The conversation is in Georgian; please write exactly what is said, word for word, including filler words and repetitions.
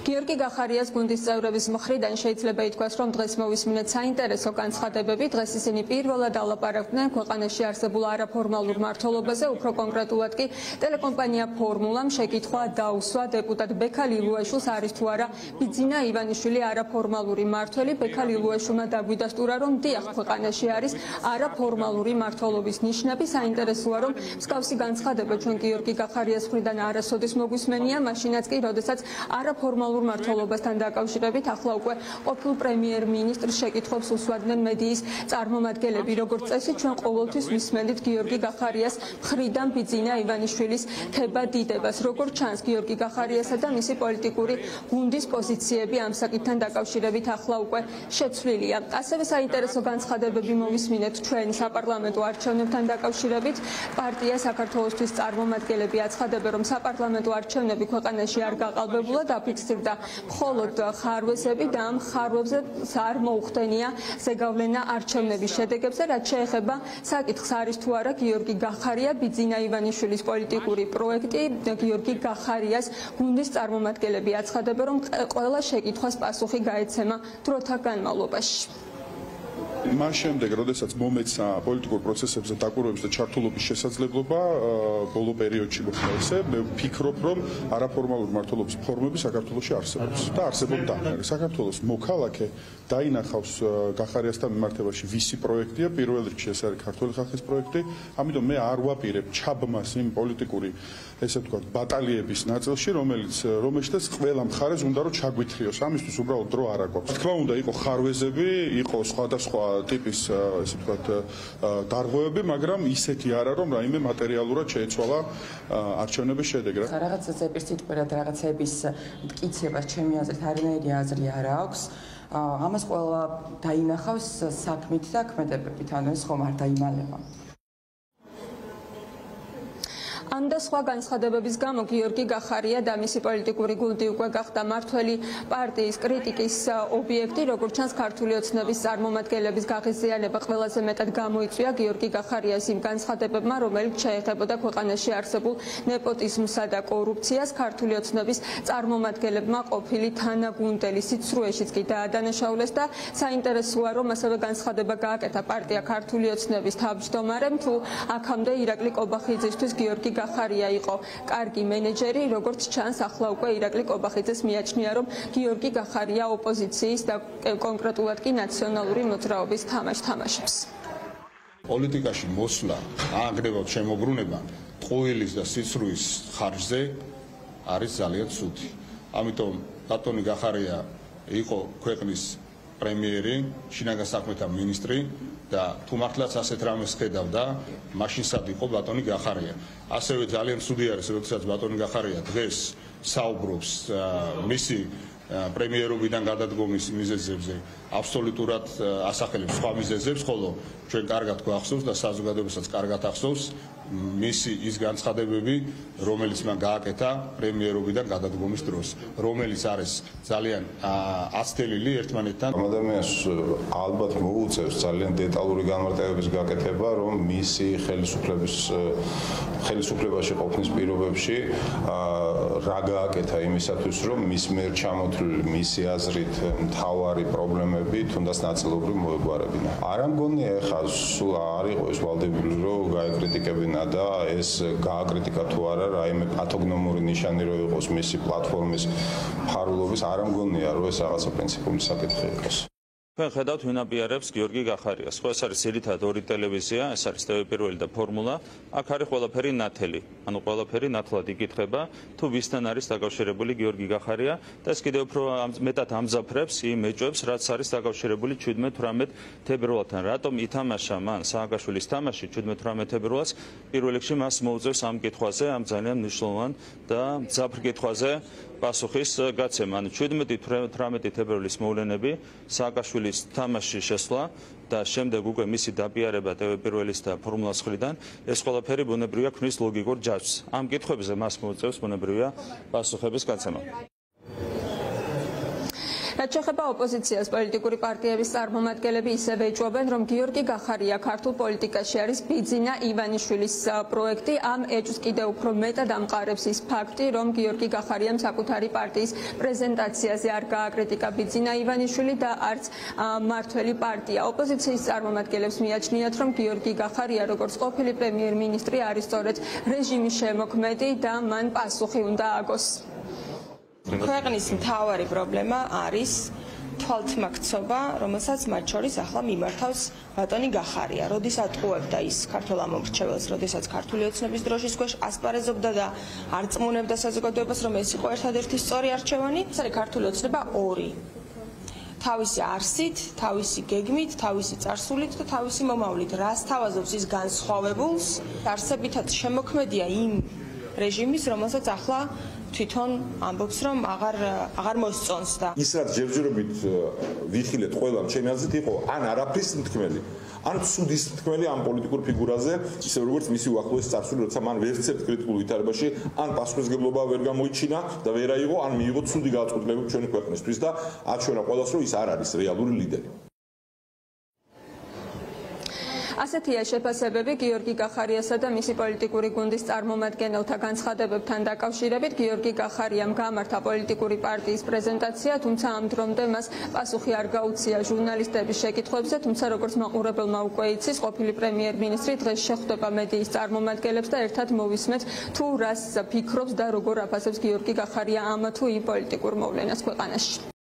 გიორგი გახარიას გუნდის წევრების მხრიდან შეიძლება ითქვას, რომ დღეს მოვისმინეთ საინტერესო განცხადებები. დღეს ისინი პირველად ალაპარაკდნენ ქვეყანაში არსებულ არაფორმალურ მმართველობაზე, უფრო კონკრეტულად კი ტელეკომპანია ფორმულამ შეკითხვა დაუსვა დეპუტატ ბექალ ილუეშვილს არის თუ არა ბიძინა ივანიშვილი არაფორმალური მმართველი. ბექალ ილუეშვილმა დაგვიდასტურა, რომ დიახ, ქვეყანაში არის არაფორმალური მმართველობის ნიშნები. საინტერესოა, რომ მსგავსი განცხადება ჩვენ გიორგი გახარიას მხრიდან არასოდეს მოგვისმენია, მაშინაც კი, როდესაც არაფორმალურ მმართველობასთან დაკავშირებით ახლა უკვე ყოფილ პრემიერ-მინისტრს შეკითხვებს უსვადნენ მედიის წარმომადგენლები. როგორც წესი, ჩვენ ყოველთვის ვისმენთ გიორგი გახარიას მხრიდან ბიძინა ივანიშვილის ქება დიდებას. როგორც ჩანს, გიორგი გახარიასა და მისი პოლიტიკური გუნდის პოზიციები ამ საკითხთან დაკავშირებით ახლა უკვე შეცვლილია. ასევე საინტერესო განცხადებები მოვისმინეთ ჩვენ საპარლამენტო არჩევნებთან დაკავშირებით. პარტია საქართველოსთვის წარმომადგენლები აცხადებენ, რომ საპარლამენტო არჩევნები ქვეყანაში არ გაყალბებულა, დაფიქსირდა მხოლოდ ხარვეზები და ამ ხარვებზე არ მოუხდენია ზეგავლენა არჩევნების შედეგებზე. რაც შეეხება საკითხს არის თუ არა გიორგი გახარია ბიძინა ივანიშვილის პოლიტიკური პროექტი, გიორგი გახარიას გუნდის წარმომადგენლები აცხადებენ, რომ ყველა შეკითხვას პასუხი გაეცემა დროთა განმავლობაში. მას შემდეგ, როდესაც მომეცა პოლიტიკურ პროცესებზე დაკვირვების და ჩართულობის შესაძლებლობა ბოლო პერიოდში მოხდა, მე ვფიქრობ, რომ არაფორმალური მმართველობის ფორმები საქართველოში არსებობს და არსებობდა. საქართველოს მოქალაქე დაინახავს გახარიასთან მიმართებაში ვისი პროექტია, პირველ რიგში ეს არის ქართული ხალხის პროექტი, ამიტომ მე არ ვაპირებ ჩაბმას იმ პოლიტიკური, ესე ვთქვათ, ბატალიების ნაწილში, რომელიც რომელშიც ყველა მხარეს უნდა რომ ჩაგვითრიოს. ამისთვის უბრალოდ დრო არ აქვს. თქმა უნდა, იყო ხარვეზები, იყო სხვადასხვა ტიპის, ესე ვთქვათ, დარღვევები, მაგრამ ისეთი არა, რომ რაიმე მატერიალურად შეეცვალა არჩევნების შედეგი. რაღაცა ზეპირსიტყვიერად რაღაცების მტკიცებას ჩემი აზრით არანაირი აზრი არ აქვს. ამას ყველა დაინახავს საქმით და ქმედებებით, ანუ ეს ხომ არ დაიმალება. ამ და სხვა განცხადებების გამო გიორგი გახარია და მისი პოლიტიკური გუნდი უკვე გახდა მართველი პარტიის კრიტიკის ობიექტი. როგორც ჩანს, ქართული ოცნების წარმომადგენლების გაღიზიანება ყველაზე მეტად გამოიწვია გიორგი გახარიას იმ განცხადებებმა, რომელიც შეეხებოდა ქვეყანაში არსებულ ნეპოტიზმსა და კორუფციას. ქართული ოცნების წარმომადგენლებმა ყოფილი თანაგუნდელი სიცრუეშიც კი დაადანაშაულეს და საინტერესოა, რომ ასევე განცხადება გააკეთა პარტია ქართული ოცნების თავმჯდომარემ, თუ აქამდე ირაკლი კობახიძისთვის გიორგი გახარია იყო კარგი მენეჯერი. როგორც ჩანს, ახლა უკვე ირაკლი კობახიძეს მიაჩნია, რომ გიორგი გახარია ოპოზიციის და კონკრეტულად კი ნაციონალური მოძრაობის თამაშს თამაშობს. პოლიტიკაში მოსვლა, აღგრევად შემოbrunება ტყუილის და სიცრუის ხარჯზე არის ძალიან ცუდი. ამიტომ ბატონი გახარია იყო ქვეყნის პრემიერი, შინაგან საქმეთა მინისტრი და თუ მართლაც ასეთ რამეს ხედავდა, მაშინ სად იყო ბატონი გახარია. ასევე ძალიან ცუდი არის, როდესაც ბატონი გახარია დღეს საუბრობს მისი პრემიერობიდან გადადგომის მიზეზებზე, აბსოლუტურად ასახელებს სხვა მიზეზებს, ხოლო ჩვენ კარგად გვახსოვს და საზოგადოებასაც კარგად ახსოვს მისი ის განცხადებები, რომელიც მან გააკეთა პრემიერობიდან გადადგომის დროს, რომელიც არის ძალიან აცდელილი ერთმანეთთან. ადამიანს ალბათ მოუწევს ძალიან დეტალური განმარტებების გაკეთება, რომ მისი ხელისუფლების ხელისუფლებაში ყოფნის პირობებში რა გააკეთა იმისათვის, რომ მის მიერ ჩამოთვლილი მისი აზრით მთავარი პრობლემები თუნდაც ნაწილობრივ მოეგვარებინა. არ ამგონია ეხლა სულ არ იყო ეს ვალდებული, რომ გაეკრიტიკებინა და ეს გააკრიტიკა თუ არა, რაიმე პათოგნომური ნიშანი რო იყოს მისი პლატფორმის ფარულობის, არ ამგონია, რომ ეს რაღაცა პრინციპული საკითხი იყოს. ჩვენ ხედავთ ვინ აპიარებს გიორგი გახარიას. ხო, ეს არის ძირითადად ორი ტელევიზია, ეს არის ტევ პირველი და ფორმულა. აქ არის ყველაფერი ნათელი, ანუ ყველაფერი ნათლად იკითხება, თუ ვისთან არის დაკავშირებული გიორგი გახარია და ეს კიდევ უფრო მეტად ამძაფრებს იმ ეჭვებს, რაც არის დაკავშირებული ჩვიდმეტ თვრამეტ თებერვალთან. რატომ ითამაშა მან სააკაშვილის თამაში ჩვიდმეტ თვრამეტ თებერვალს? პირველ რიგში მას მოუწევს ამ კითხვაზე, ამ ძალიან მნიშვნელოვან და მძაფრ კითხვაზე პასუხის გაცემა. ანუ ჩვიდმეტ თვრამეტ თებერვლის მოვლენები, სააკაშვილის თამაში შესვლა და შემდეგ უკვე მისი დაპიარება ტევ პირველის და ფორმულას მხრიდან, ეს ყველაფერი ბუნებრივია ქმნის ლოგიკურ ჯაჭვს. ამ კითხვებზე მას მოუწევს ბუნებრივია პასუხების გაცემა. რაც შეეხება ოპოზიციას, პოლიტიკური პარტიების წარმომადგენლები ისევე იჭობენ, რომ გიორგი გახარია ქართულ პოლიტიკაში არის ბიძინა ივანიშვილის პროექტი. ამ ეჭვს კიდევ უფრო მეტად ამყარებს ის ფაქტი, რომ გიორგი გახარიამ საკუთარი პარტიის პრეზენტაციაზე არ გააკრიტიკა ბიძინა ივანიშვილი და არც მართველი პარტია. ოპოზიციის წარმომადგენლებს მიაჩნიათ, რომ გიორგი გახარია, როგორც ყოფილი პრემიერ-მინისტრი, არის სწორედ რეჟიმის შემოქმედი და მან პასუხი უნდა აგოს. ქვეყნის მთავარი პრობლემა არის თვალთმაქცობა, რომელსაც მათ შორის ახლა მიმართავს ბატონი გახარია. როდის ატყუებდა ის ქართულ ამომრჩეველს, როდესაც ქართული ოცნების დროშის ქვეშ ასპარეზობდა და არ წმუნებდა საზოგადოებას, რომ ეს იყო ერთადერთი სწორი არჩევანი, ეს არის ქართული ოცნება ორი. თავისი არსით, თავისი გეგმით, თავისი წარსულით და თავისი მომავლით. რას თავაზობს ის განსხვავებულს? არსებითად შემოქმედია იმ რეჟიმის, რომელსაც ახლა თვითონ ამბობს, რომ აღარ აღარ მოსწონს და ის რაც ჯერჯერობით ვიხილეთ ყველამ ჩემი აზრით იყო ან არაფრის მთქმელი, ან ცუდის მთქმელი ამ პოლიტიკურ ფიგურაზე, ისე როგორც მისი უახლოესი წარსული, როცა მან ვერცერთ კრიტიკულ ვითარებაში ან პასუხისმგებლობა ვერ გამოიჩინა და ვერ აიღო, ან მიიღო ცუდი გადაწყვეტილებები ჩვენი ქვეყნისთვის და აჩვენა ყველას, რომ ის არ არის რეალური ლიდერი. ასეთია შეფასებები გიორგი გახარიასა და მისი პოლიტიკური გუნდის წარმომადგენელთა განცხადებებთან დაკავშირებით. გიორგი გახარიამ გამართა პოლიტიკური პარტიის პრეზენტაცია, თუმცა ამ დრომდე მას პასუხი არ გაუწია ჟურნალისტების შეკითხვებზე, თუმცა როგორც მაყურებელმა უკვე იცის, ყოფილი პრემიერ-მინისტრი დღეს შეხვდება მედიის წარმომადგენლებს და ერთად მოვისმეთ თუ რას ფიქრობს და როგორ აფასებს გიორგი გახარია ამ თუ იმ პოლიტიკურ მოვლენას ქვეყანაში.